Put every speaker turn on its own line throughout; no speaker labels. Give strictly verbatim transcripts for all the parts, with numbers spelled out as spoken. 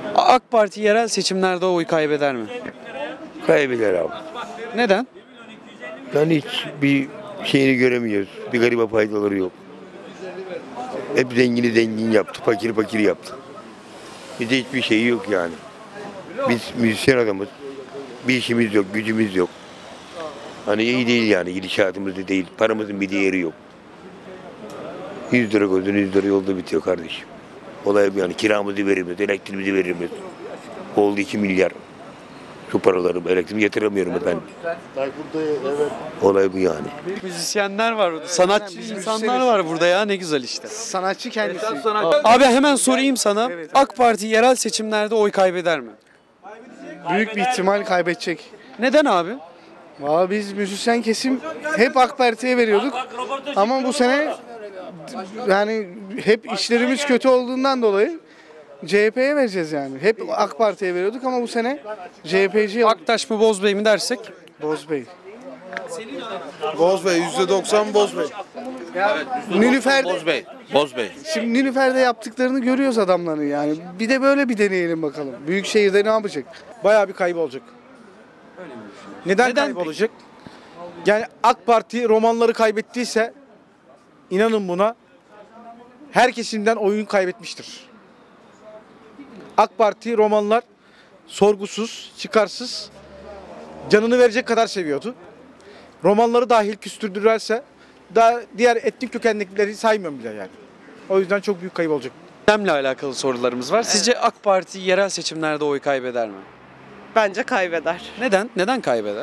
AK Parti yerel seçimlerde oy kaybeder mi?
Kaybeder abi.
Neden?
Yani hiç bir şeyini göremiyoruz. Bir gariba faydaları yok. Hep zengini zengin yaptı, fakiri fakir yaptı. Bize hiçbir şeyi yok yani. Biz müzisyen adamız. Bir işimiz yok, gücümüz yok. Hani iyi değil yani, gidişatımız da değil. Paramızın bir değeri yok. yüz lira gözün yüz lira yolda bitiyor kardeşim. Olay bu yani, kiramızı verimiz, elektriğimizi verimiz. Oldu iki milyar. Şu paraları, elektriğimi yatıramıyorum efendim. Olay bu yani.
Müzisyenler var burada. Sanatçı insanlar var burada ya, ne güzel işte.
Sanatçı kendisi.
Abi hemen sorayım sana. AK Parti yerel seçimlerde oy kaybeder mi?
Büyük bir ihtimal kaybedecek.
Neden abi?
Valla biz müzisyen kesim hep AK Parti'ye veriyorduk. Ama bu sene yani hep işlerimiz kötü olduğundan dolayı C H P'ye vereceğiz yani. Hep AK Parti'ye veriyorduk ama bu sene C H P'ci
Aktaş mı Bozbey mi dersek?
Bozbey.
Bozbey, yüzde doksan Bozbey.
Nilüfer'de,
Bozbey. Bozbey.
şimdi Nilüfer'de yaptıklarını görüyoruz adamların yani. Bir de böyle bir deneyelim bakalım. Büyükşehir'de ne yapacak?
Bayağı bir kaybı olacak. Neden,
Neden
kaybı olacak? Yani AK Parti romanları kaybettiyse inanın buna her kesimden oyun kaybetmiştir. AK Parti romanlar sorgusuz, çıkarsız, canını verecek kadar seviyordu. Romanları dahil küstürdürerse daha diğer etnik kökenlikleri saymıyorum bile yani. O yüzden çok büyük kayıp olacak.
Gündemle alakalı sorularımız var. Sizce AK Parti yerel seçimlerde oy kaybeder mi?
Bence kaybeder.
Neden? Neden kaybeder?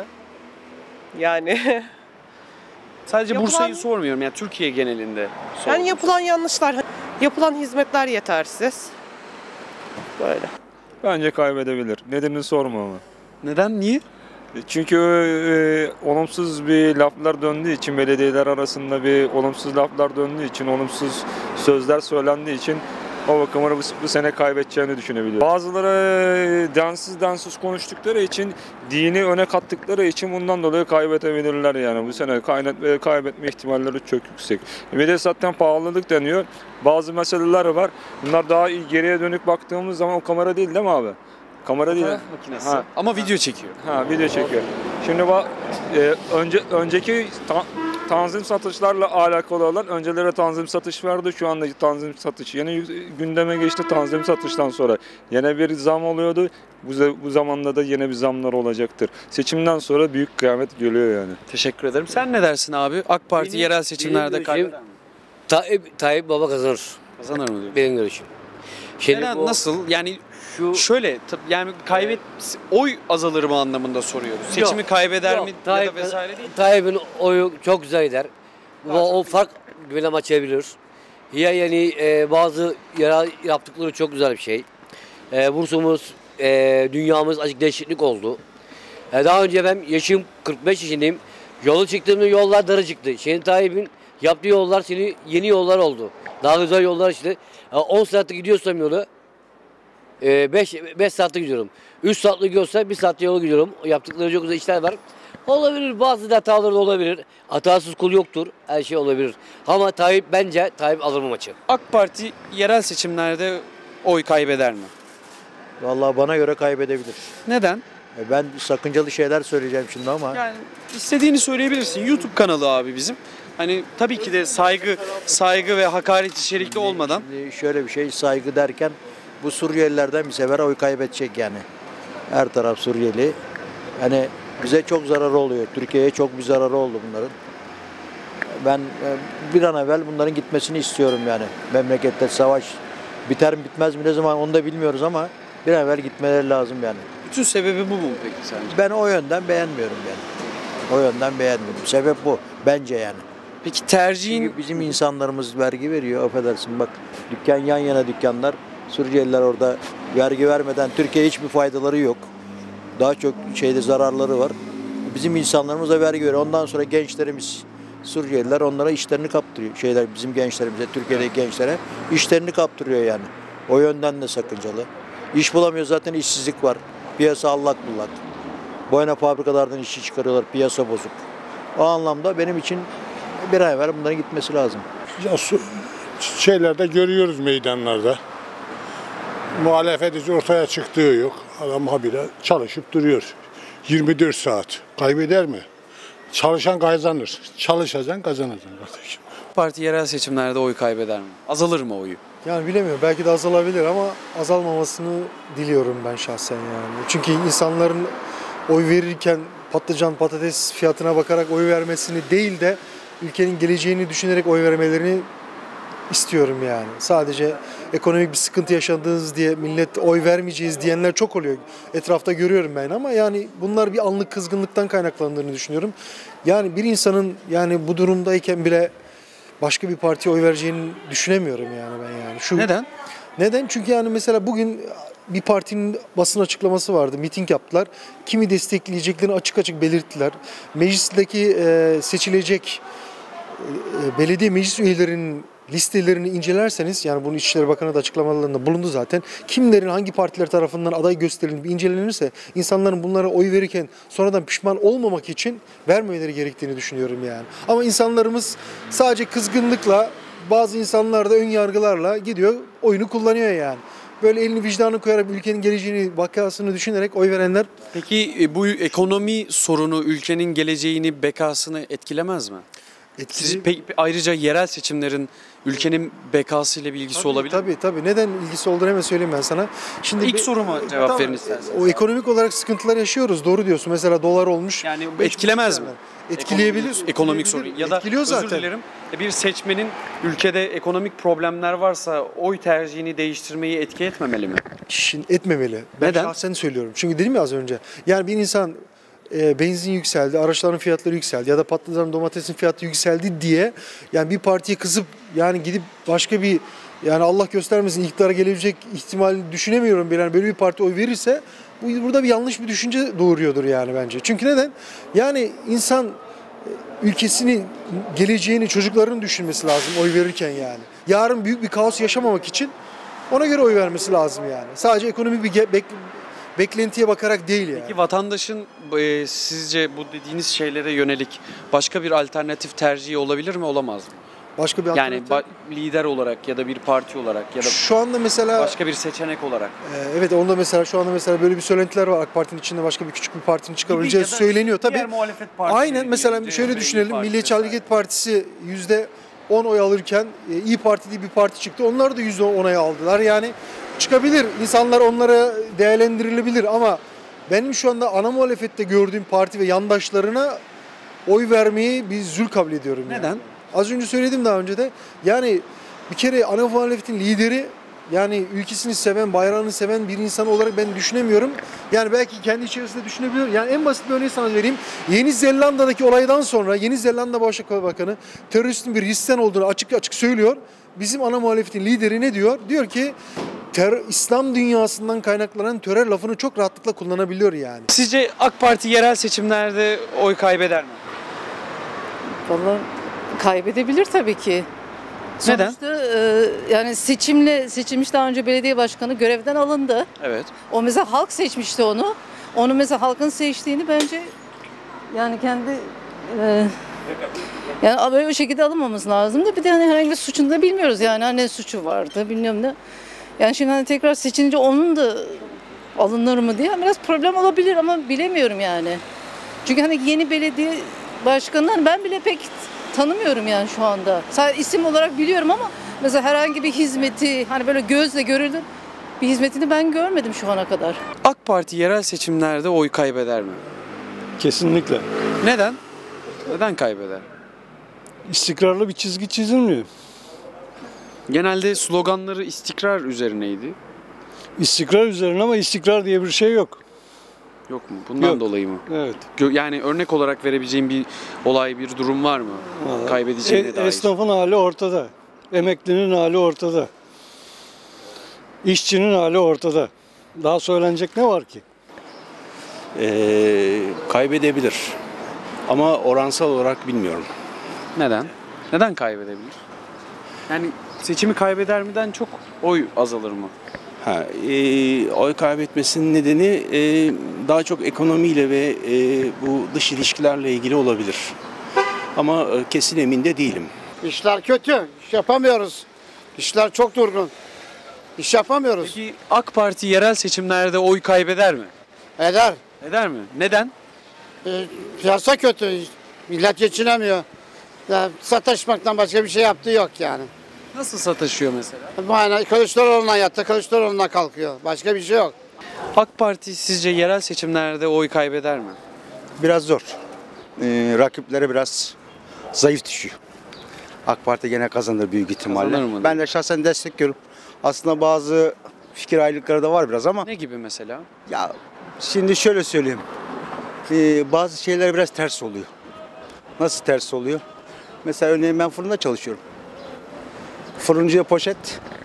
Yani
Sadece
Yapılan-
Bursa'yı sormuyorum, yani Türkiye genelinde.
yani yapılan yanlışlar, yapılan hizmetler yetersiz. Böyle.
Bence kaybedebilir. Nedenini sorma ama.
Neden? Niye?
Çünkü e, olumsuz bir laflar döndüğü için, belediyeler arasında bir olumsuz laflar döndüğü için, olumsuz sözler söylendiği için o bakımını bu, bu sene kaybedeceğini düşünebiliyorum. Bazıları e, densiz densiz konuştukları için, dini öne kattıkları için bundan dolayı kaybedebilirler yani. Bu sene kaybetme, kaybetme ihtimalleri çok yüksek. Bir de zaten pahalılık deniyor. Bazı meseleler var. Bunlar daha iyi, geriye dönük baktığımız zaman o kamera değil değil mi abi? Kamera değil.
Fotoğraf makinesi.
Ha.
Ama video çekiyor.
Ha, video çekiyor. Şimdi bak, e, önce önceki ta, tanzim satışlarla alakalı olan, öncelere tanzim satış vardı, şu anda tanzim satış yeni gündeme geçti. Tanzim satıştan sonra yine bir zam oluyordu. Bu, bu zamanda da yine bir zamlar olacaktır. Seçimden sonra büyük kıyamet geliyor yani.
Teşekkür ederim. Sen ne dersin abi? AK Parti
Benim-
yerel seçimlerde
benim
kaybeder mi?
Tayyip, Tayyip Baba kazanır.
Kazanır mı diyor?
Benim görüşüm. Şimdi
Neden?
bu-
Nasıl? Yani
Şu,
şöyle, tab- yani kaybet oy azalır mı anlamında soruyoruz. Seçimi kaybeder
yok,
mi
Tayyip,
ya da vesaire değil.
Tayyip'in oyu çok güzel gider. O, o fark bile açabilir. Ya yani e, bazı yara yaptıkları çok güzel bir şey. E, Bursa'mız, e, dünyamız azıcık değişiklik oldu. E, daha önce ben yaşım kırk beş yaşındayım. Yolu çıktığımda yollar daracıktı. Şimdi Tayyip'in yaptığı yollar şimdi yeni yollar oldu. Daha güzel yollar işte. on saatte gidiyorsam yolu beş saatte gidiyorum. üç saatte gidiyorsa bir saatte yolu gidiyorum. Yaptıkları çok güzel işler var. Olabilir, bazı hataları da olabilir. Hatasız kul yoktur. Her şey olabilir. Ama Tayyip, bence Tayyip alır bu maçı.
AK Parti yerel seçimlerde oy kaybeder mi?
Vallahi bana göre kaybedebilir.
Neden?
E, Ben sakıncalı şeyler söyleyeceğim şimdi ama
Yani istediğini söyleyebilirsin. YouTube kanalı abi bizim. Hani tabii ki de saygı, saygı ve hakaret içerikli olmadan.
şimdi şöyle bir şey, saygı derken bu Suriyelilerden bir sefer oy kaybedecek yani. Her taraf Suriyeli. Hani bize çok zararı oluyor. Türkiye'ye çok bir zararı oldu bunların. Ben e, bir an evvel bunların gitmesini istiyorum yani. Memlekette savaş biter mi bitmez mi ne zaman onu da bilmiyoruz ama bir an evvel gitmeleri lazım yani.
Bütün sebebi bu mu peki sence?
Ben o yönden beğenmiyorum yani. O yönden beğenmiyorum. Sebep bu bence yani.
Peki tercihin
Çünkü bizim insanlarımız vergi veriyor, affedersin bak, dükkan yan yana dükkanlar, Suriyeliler orada vergi vermeden Türkiye'ye hiçbir faydaları yok. Daha çok şeyde zararları var. Bizim insanlarımız da vergi veriyor. Ondan sonra gençlerimiz, Suriyeliler onlara işlerini kaptırıyor. Şeyler bizim gençlerimize, Türkiye'deki gençlere işlerini kaptırıyor yani. O yönden de sakıncalı. İş bulamıyor, zaten işsizlik var. Piyasa allak bullak. Boyana fabrikalardan işçi çıkarıyorlar, piyasa bozuk. O anlamda benim için bir ay evvel bunların gitmesi lazım.
Ya, şeylerde görüyoruz, meydanlarda.
muhalefet hiç ortaya çıktığı yok. Adam habire çalışıp duruyor. yirmi dört saat. Kaybeder mi? Çalışan kazanır. Çalışacaksın, kazanacaksın kardeşim.
Parti yerel seçimlerde oy kaybeder mi? Azalır mı oyu?
Yani bilemiyorum. Belki de azalabilir ama azalmamasını diliyorum ben şahsen yani. Çünkü insanların oy verirken patlıcan, patates fiyatına bakarak oy vermesini değil de ülkenin geleceğini düşünerek oy vermelerini istiyorum yani. Sadece ekonomik bir sıkıntı yaşadığınız diye millet oy vermeyeceğiz diyenler çok oluyor. Etrafta görüyorum ben ama yani bunlar bir anlık kızgınlıktan kaynaklandığını düşünüyorum. Yani bir insanın yani bu durumdayken bile başka bir partiye oy vereceğini düşünemiyorum yani ben yani. Şu,
Neden?
Neden? Çünkü yani mesela bugün bir partinin basın açıklaması vardı. Miting yaptılar. Kimi destekleyeceklerini açık açık belirttiler. Meclisteki e, seçilecek e, belediye meclis üyelerinin listelerini incelerseniz, yani bunu İçişleri Bakanı da açıklamalarında bulundu zaten. Kimlerin hangi partiler tarafından aday gösterilip incelenirse insanların bunlara oy verirken sonradan pişman olmamak için vermemeleri gerektiğini düşünüyorum yani. Ama insanlarımız sadece kızgınlıkla, bazı insanlar da ön yargılarla gidiyor oyunu kullanıyor yani. Böyle elini vicdanı koyarak ülkenin geleceğini, vakasını düşünerek oy verenler.
Peki bu ekonomi sorunu ülkenin geleceğini, bekasını etkilemez mi?
Etkili...
Siz pe- ayrıca yerel seçimlerin ülkenin bekasıyla bir ilgisi
tabii,
olabilir mi?
Tabii tabii. Neden ilgisi olduğunu hemen söyleyeyim ben sana. Şimdi
İlk
bir,
soruma cevap
tamam,
verin isterseniz.
O ekonomik olarak sıkıntılar yaşıyoruz. Doğru diyorsun. Mesela dolar olmuş.
Yani etkilemez mi?
Etkileyebilir.
Ekonomik, ekonomik sorun. Ya da
etkiliyor zaten.
özür dilerim, bir seçmenin ülkede ekonomik problemler varsa oy tercihini değiştirmeyi etki etmemeli mi?
Şimdi etmemeli. Ben
Neden?
şahsen söylüyorum. Çünkü dedim ya az önce. Yani bir insan e, benzin yükseldi, araçların fiyatları yükseldi ya da patlıcan, domatesin fiyatı yükseldi diye yani bir partiye kızıp yani gidip başka bir, yani Allah göstermesin, iktidara gelebilecek ihtimali düşünemiyorum. Yani böyle bir parti oy verirse bu burada bir yanlış bir düşünce doğuruyordur yani bence. Çünkü neden? Yani insan ülkesini, geleceğini, çocuklarını düşünmesi lazım oy verirken yani. Yarın büyük bir kaos yaşamamak için ona göre oy vermesi lazım yani. Sadece ekonomik bir bek- beklentiye bakarak değil yani.
Peki vatandaşın e, sizce bu dediğiniz şeylere yönelik başka bir alternatif tercihi olabilir mi, olamaz mı?
Başka bir
Yani
alternatif-
ba- lider olarak ya da bir parti olarak ya da
Şu anda mesela
başka bir seçenek olarak.
e, evet onda mesela şu anda mesela böyle bir söylentiler var. AK Parti'nin içinde başka bir küçük bir partinin çıkabileceği
Ya da
söyleniyor tabii.
diğer muhalefet partileri
Aynen, mesela
gibi,
şöyle
C H P,
düşünelim.
İYİ Parti
Milliyetçi
vesaire.
Hareket Partisi yüzde on oy alırken e, İYİ Parti diye bir parti çıktı. Onlar da yüzde on oy aldılar. Yani çıkabilir. İnsanlar onlara değerlendirilebilir ama benim şu anda ana muhalefette gördüğüm parti ve yandaşlarına oy vermeyi bir zül kabul ediyorum. yani.
Neden?
Az önce söyledim daha önce de. Yani bir kere ana muhalefetin lideri, yani ülkesini seven, bayrağını seven bir insan olarak ben düşünemiyorum. Yani belki kendi içerisinde düşünebiliyor. Yani en basit bir örneği sana vereyim. Yeni Zelanda'daki olaydan sonra Yeni Zelanda Başbakanı teröristin bir Hristiyan olduğunu açık açık söylüyor. Bizim ana muhalefetin lideri ne diyor? Diyor ki terör, İslam dünyasından kaynaklanan terör lafını çok rahatlıkla kullanabiliyor yani.
Sizce AK Parti yerel seçimlerde oy kaybeder mi?
Vallahi kaybedebilir tabii ki.
Neden?
Sonuçta e, yani seçimle seçilmiş, daha önce belediye başkanı görevden alındı.
Evet.
O mesela halk seçmişti onu. Onu mesela halkın seçtiğini bence yani kendi e, yani böyle bir şekilde alınmamız lazımdı. Bir de hani herhangi bir suçunu da bilmiyoruz yani, hani ne suçu vardı bilmiyorum ne. Yani şimdi hani tekrar seçilince onun da alınır mı diye biraz problem olabilir ama bilemiyorum yani. Çünkü hani yeni belediye başkanlarını ben bile pek tanımıyorum yani şu anda. Sadece isim olarak biliyorum ama mesela herhangi bir hizmeti, hani böyle gözle görülür bir hizmetini ben görmedim şu ana kadar.
AK Parti yerel seçimlerde oy kaybeder mi?
Kesinlikle.
Neden? Neden kaybeder?
İstikrarlı bir çizgi çizilmiyor.
Genelde sloganları istikrar üzerineydi.
İstikrar üzerine ama istikrar diye bir şey yok.
Yok mu? Bundan
Yok.
dolayı mı?
Evet.
Gö- Yani örnek olarak verebileceğim bir olay, bir durum var mı?
Vallahi
Kaybedeceğine
e-
dair.
Esnafın hali ortada. Emeklinin hali ortada. İşçinin hali ortada. Daha söylenecek ne var ki?
Ee, kaybedebilir. Ama oransal olarak bilmiyorum.
Neden? Neden kaybedebilir? Yani seçimi kaybeder miden çok oy azalır mı?
Ha, e, oy kaybetmesinin nedeni e, daha çok ekonomiyle ve e, bu dış ilişkilerle ilgili olabilir. Ama e, kesin emin de değilim.
İşler kötü. İş yapamıyoruz. İşler çok durgun. İş yapamıyoruz.
Peki AK Parti yerel seçimlerde oy kaybeder mi?
Eder.
Eder mi? Neden?
E, piyasa kötü. Millet geçinemiyor. Ya, sataşmaktan başka bir şey yaptığı yok yani.
Nasıl sataşıyor mesela?
Aynen Kılıçdaroğlu'na yattı, Kılıçdaroğlu'na kalkıyor. Başka bir şey yok.
AK Parti sizce yerel seçimlerde oy kaybeder mi?
Biraz zor. Ee, rakipleri biraz zayıf düşüyor. AK Parti gene kazanır büyük ihtimalle.
Kazanır mı?
Ben de şahsen destekliyorum. Aslında bazı fikir ayrılıkları da var biraz ama.
Ne gibi mesela?
Ya şimdi şöyle söyleyeyim. Ee, bazı şeyler biraz ters oluyor. Nasıl ters oluyor? Mesela örneğin ben fırında çalışıyorum. Fırıncıya poşet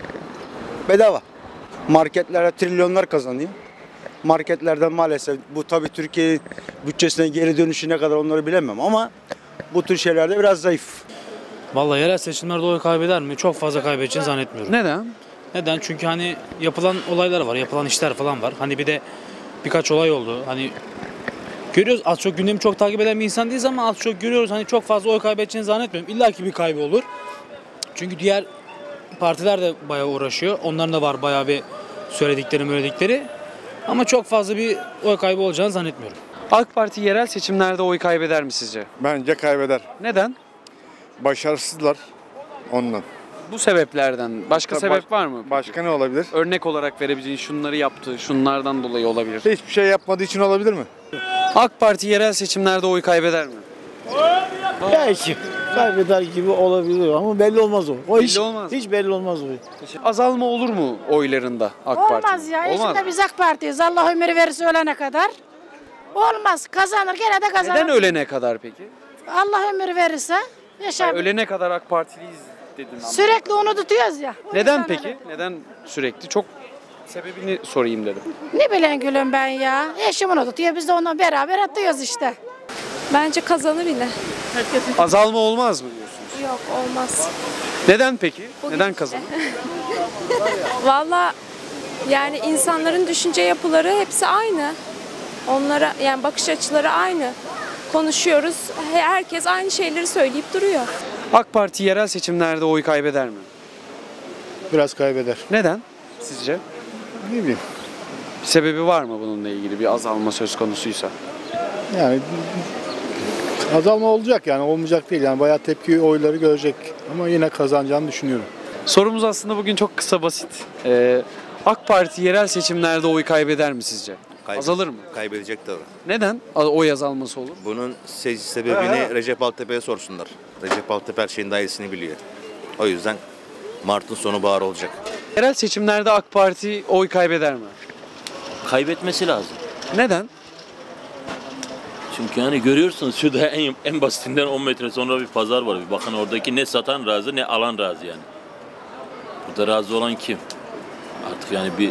bedava. Marketlere trilyonlar kazanıyor. Marketlerden maalesef bu tabii Türkiye bütçesine geri dönüşü ne kadar onları bilemem ama bu tür şeylerde biraz zayıf.
Vallahi yerel seçimlerde oy kaybeder mi? Çok fazla kaybedeceğini zannetmiyorum.
Neden?
Neden? Çünkü hani yapılan olaylar var, yapılan işler falan var. Hani bir de birkaç olay oldu. Hani görüyoruz, az çok gündemi çok takip eden bir insan değiliz ama az çok görüyoruz. Hani çok fazla oy kaybedeceğini zannetmiyorum. İlla ki bir kaybı olur. Çünkü diğer partiler de bayağı uğraşıyor. Onların da var bayağı bir söyledikleri, söyledikleri. Ama çok fazla bir oy kaybı olacağını zannetmiyorum.
AK Parti yerel seçimlerde oy kaybeder mi sizce?
Bence kaybeder.
Neden?
Başarısızlar ondan.
Bu sebeplerden. Başka
Tabii
sebep
baş-
var mı?
Başka ne olabilir?
Örnek olarak verebileceğin şunları yaptı, şunlardan dolayı olabilir.
Hiçbir şey yapmadığı için olabilir mi?
AK Parti yerel seçimlerde oy kaybeder mi?
Belki kaybeder gibi olabilir ama belli olmaz o. O
Belli
hiç,
olmaz.
hiç belli olmaz o.
Azalma olur mu oylarında AK Parti?
Olmaz ya. Eşimde biz AK Parti'yiz. Allah ömür verirse ölene kadar. Olmaz. Kazanır. Gene de kazanır.
Neden ölene kadar peki?
Allah ömür verirse yaşar.
Hayır, ölene kadar AK Partiliyiz dedin ama.
Sürekli onu tutuyoruz ya. O
Neden
yüzden
peki? Neden sürekli? Çok sebebini sorayım dedim.
Ne bileyim gülüm ben ya. Eşim onu tutuyor. Biz de onunla beraber atıyoruz işte.
Bence kazanır yine.
Azalma olmaz mı diyorsunuz?
Yok olmaz.
Neden peki?
Bu
Neden
gidişle.
kazanır?
Valla yani insanların düşünce yapıları hepsi aynı. Onlara yani bakış açıları aynı. Konuşuyoruz. Herkes aynı şeyleri söyleyip duruyor.
AK Parti yerel seçimlerde oy kaybeder mi?
Biraz kaybeder.
Neden sizce?
Ne bileyim.
Bir sebebi var mı bununla ilgili bir azalma söz konusuysa?
Yani azalma olacak yani olmayacak değil yani bayağı tepki oyları görecek ama yine kazanacağını düşünüyorum.
Sorumuz aslında bugün çok kısa basit. Ee, AK Parti yerel seçimlerde oy kaybeder mi sizce?
Kaybedecek.
Azalır mı?
Kaybedecek tabii.
Neden oy azalması olur?
Bunun se- sebebini Recep Altepe'ye sorsunlar. Recep Altepe her şeyin daha iyisini biliyor. O yüzden Mart'ın sonu bahar olacak.
Yerel seçimlerde AK Parti oy kaybeder mi?
Kaybetmesi lazım.
Neden?
Çünkü yani görüyorsunuz şurada en, en basitinden on metre sonra bir pazar var. Bir bakın oradaki ne satan razı ne alan razı yani. Burada razı olan kim? Artık yani bir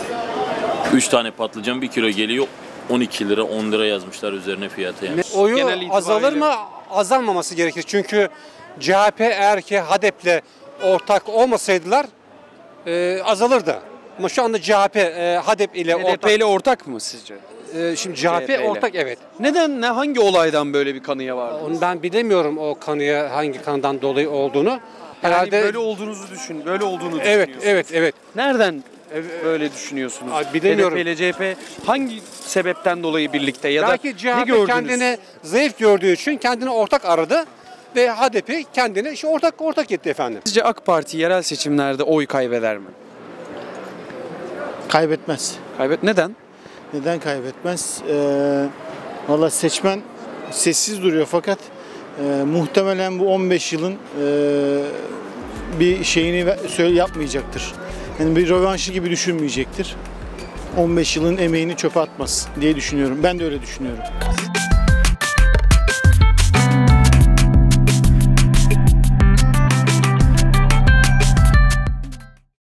üç tane patlıcan bir kilo geliyor. on iki lira on lira yazmışlar üzerine fiyatı yani.
Oyu azalır mı? Azalmaması gerekir. Çünkü C H P eğer ki HADEP'le ortak olmasaydılar e, azalırdı. Ama şu anda C H P e, HADEP ile
H D P
ortak.
ile ortak mı sizce?
E, şimdi C H P,
C H P ile.
ortak evet.
Neden? Ne hangi olaydan böyle bir kanıya vardı?
Onu ben bilemiyorum o kanıya hangi kandan dolayı olduğunu.
Herhalde yani böyle olduğunuzu düşün. Böyle olduğunu
Evet,
düşünüyorsunuz.
evet, evet.
Nereden böyle düşünüyorsunuz?
Abi bilemiyorum.
H D P ile C H P hangi sebepten dolayı birlikte ya da
Belki C
ne
H P
gördünüz?
kendini zayıf gördüğü için kendini ortak aradı ve HADEP kendini işte ortak ortak etti efendim.
Sizce AK Parti yerel seçimlerde oy kaybeder mi?
Kaybetmez.
Kaybet neden?
Neden kaybetmez? Ee, Valla seçmen sessiz duruyor fakat e, muhtemelen bu on beş yılın e, bir şeyini ve- söyle yapmayacaktır. Yani bir rövanşı gibi düşünmeyecektir. on beş yılın emeğini çöpe atmaz diye düşünüyorum. Ben de öyle düşünüyorum.